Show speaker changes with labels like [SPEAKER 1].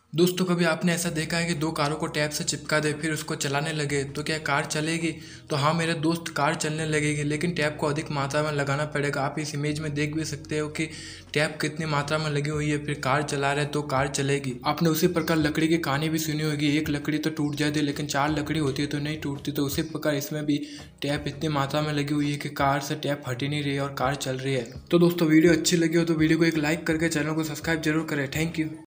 [SPEAKER 1] दोस्तों कभी आपने ऐसा देखा है कि दो कारों को टैप से चिपका दे फिर उसको चलाने लगे तो क्या कार चलेगी? तो हाँ मेरे दोस्त, कार चलने लगेगी, लेकिन टैप को अधिक मात्रा में लगाना पड़ेगा। आप इस इमेज में देख भी सकते हो कि टैप कितनी मात्रा में लगी हुई है, फिर कार चला रहे तो कार चलेगी। आपने उसी प्रकार लकड़ी की कहानी भी सुनी होगी, एक लकड़ी तो टूट जाती है लेकिन चार लकड़ी होती है तो नहीं टूटती। तो उसी प्रकार इसमें भी टैप इतनी मात्रा में लगी हुई है कि कार से टैप हट ही नहीं रही है और कार चल रही है। तो दोस्तों वीडियो अच्छी लगी हो तो वीडियो को एक लाइक करके चैनल को सब्सक्राइब जरूर करें। Thank you.